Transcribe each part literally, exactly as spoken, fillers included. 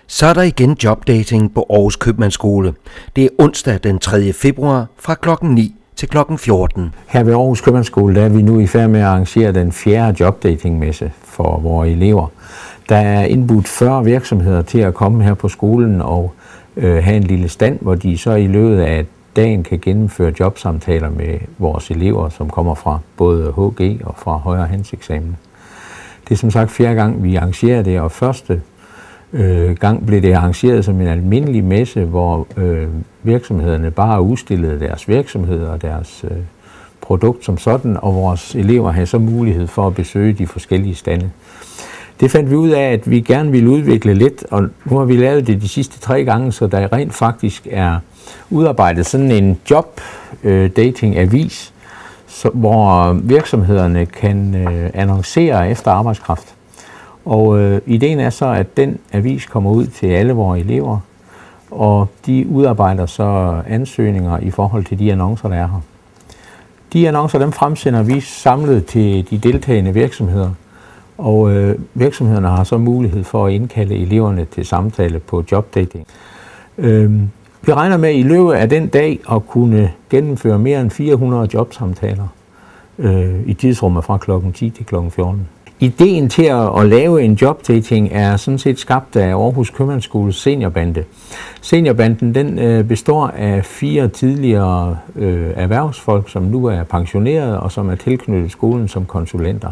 Så er der igen jobdating på Aarhus Købmandsskole. Det er onsdag den tredje februar fra klokken ni til klokken fjorten. Her ved Aarhus Købmandsskole der er vi nu i færd med at arrangere den fjerde jobdatingmesse for vores elever. Der er indbudt fyrre virksomheder til at komme her på skolen og øh, have en lille stand, hvor de så i løbet af dagen kan gennemføre jobsamtaler med vores elever, som kommer fra både H G og fra højere handelseksamen. Det er som sagt fjerde gang, vi arrangerer det, og første øh, gang blev det arrangeret som en almindelig messe, hvor øh, virksomhederne bare udstillede deres virksomheder og deres øh, produkt som sådan, og vores elever havde så mulighed for at besøge de forskellige stande. Det fandt vi ud af, at vi gerne ville udvikle lidt, og nu har vi lavet det de sidste tre gange, så der rent faktisk er udarbejdet sådan en job-dating-avis, hvor virksomhederne kan øh, annoncere efter arbejdskraft. Og øh, ideen er så, at den avis kommer ud til alle vores elever, og de udarbejder så ansøgninger i forhold til de annoncer, der er her. De annoncer, dem fremsender vi samlet til de deltagende virksomheder, og øh, virksomhederne har så mulighed for at indkalde eleverne til samtale på jobdating. Øh, vi regner med i løbet af den dag at kunne gennemføre mere end fire hundrede jobsamtaler øh, i tidsrummet fra klokken ti til klokken fjorten. Ideen til at, at lave en jobdating er sådan set skabt af Aarhus Købmandsskoles seniorbande. Seniorbanden den, øh, består af fire tidligere øh, erhvervsfolk, som nu er pensionerede og som er tilknyttet skolen som konsulenter.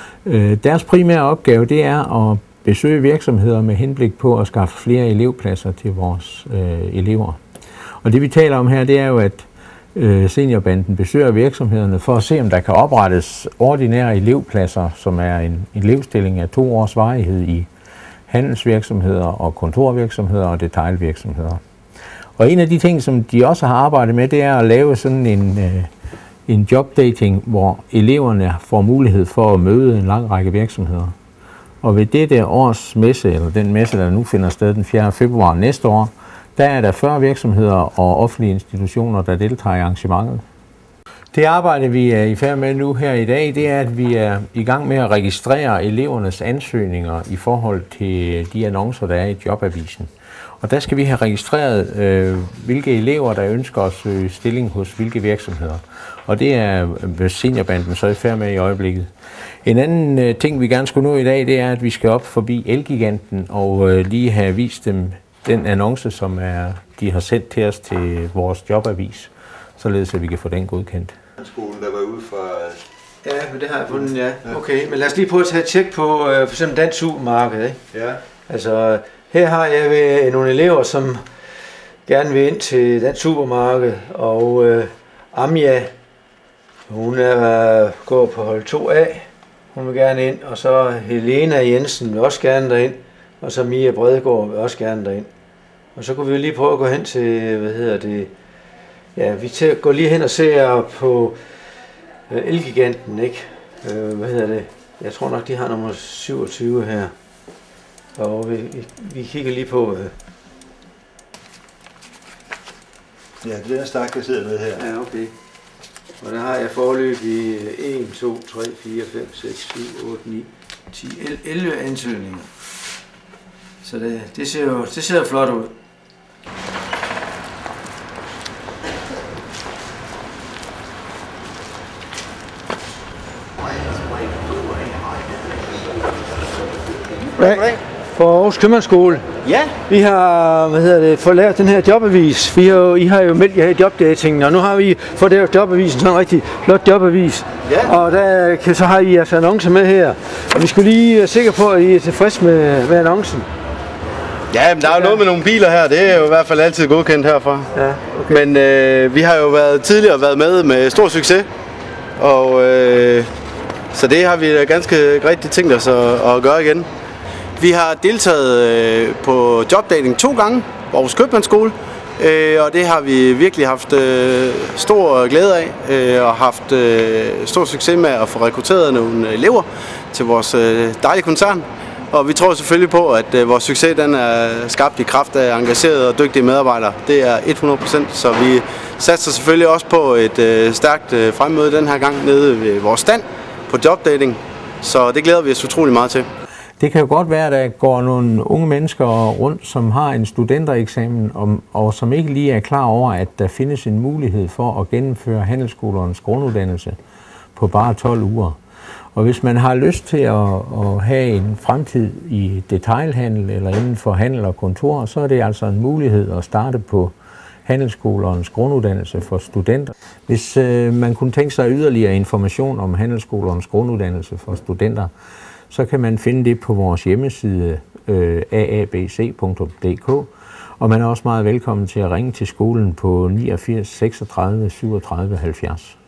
Øh, deres primære opgave det er at besøge virksomheder med henblik på at skaffe flere elevpladser til vores øh, elever. Og det vi taler om her, det er jo, at øh, seniorbanden besøger virksomhederne for at se, om der kan oprettes ordinære elevpladser, som er en elevstilling af to års varighed i handelsvirksomheder og kontorvirksomheder og detailvirksomheder. Og en af de ting, som de også har arbejdet med, det er at lave sådan en, øh, en jobdating, hvor eleverne får mulighed for at møde en lang række virksomheder. Og ved dette års messe, eller den messe, der nu finder sted den fjerde februar næste år, der er der fyrre virksomheder og offentlige institutioner, der deltager i arrangementet. Det arbejde, vi er i færd med nu her i dag, det er, at vi er i gang med at registrere elevernes ansøgninger i forhold til de annoncer, der er i jobavisen. Og der skal vi have registreret, øh, hvilke elever, der ønsker at søge stilling hos hvilke virksomheder. Og det er seniorbanden så i færd med i øjeblikket. En anden øh, ting, vi gerne skulle nå i dag, det er, at vi skal op forbi Elgiganten og øh, lige have vist dem den annonce, som er, de har sendt til os til vores jobavis, således at vi kan få den godkendt. Skolen, der var ude for... Ja, men det har jeg fundet, ja. Okay, men lad os lige prøve at tage et tjek på øh, for eksempel Dansk Supermarked, ikke? Ja. Altså, her har jeg ved nogle elever, som gerne vil ind til Dansk Supermarked, og øh, Amja, hun er, går på hold to A, hun vil gerne ind, og så Helena Jensen vil også gerne derind, og så Mia Bredgaard vil også gerne derind. Og så kunne vi lige prøve at gå hen til, hvad hedder det, ja, vi går lige hen og ser på øh, Elgiganten, ikke? Øh, hvad hedder det? Jeg tror nok, de har nummer syvogtyve her. Og vi, vi kigger lige på... Øh... Ja, det er den stak, der sidder nede her. Ja, okay. Og der har jeg forløb i en, to, tre, fire, fem, seks, syv, otte, ni, ti, elleve ansøgninger. Så det, det, ser jo det ser flot ud. For Aarhus Købmandsskole. Ja. Vi har, hvad hedder det, fået lavet den her jobavis. Vi har jo, I har jo meldt jer i jobdatingen, og nu har vi fået lavet jobavisen, sådan en rigtig flot jobavis. Ja. Og der kan, så har I jeres annonce med her. Og vi skulle lige være sikre på, at I er tilfredse med, med annoncen. Ja, men der er jo noget med nogle biler her, det er jo i hvert fald altid godkendt herfra. Ja, okay. Men øh, vi har jo været, tidligere været med med stor succes, og øh, så det har vi ganske rigtig tænkt os at, at gøre igen. Vi har deltaget øh, på jobdating to gange på Aarhus Købmandsskole, øh, og det har vi virkelig haft øh, stor glæde af, øh, og haft øh, stor succes med at få rekrutteret nogle elever til vores øh, dejlige koncern. Og vi tror selvfølgelig på, at øh, vores succes den er skabt i kraft af engagerede og dygtige medarbejdere. Det er hundrede procent, så vi satser selvfølgelig også på et øh, stærkt øh, fremmøde den her gang nede ved vores stand på jobdating. Så det glæder vi os utrolig meget til. Det kan jo godt være, at der går nogle unge mennesker rundt, som har en studentereksamen, og, og som ikke lige er klar over, at der findes en mulighed for at gennemføre handelsskolernes grunduddannelse på bare tolv uger. Og hvis man har lyst til at, at have en fremtid i detailhandel eller inden for handel og kontor, så er det altså en mulighed at starte på handelsskolernes grunduddannelse for studenter. Hvis øh, man kunne tænke sig yderligere information om handelsskolernes grunduddannelse for studenter, så kan man finde det på vores hjemmeside øh, a a b c punktum d k, og man er også meget velkommen til at ringe til skolen på niogfirs seksogtredive syvogtredive halvfjerds.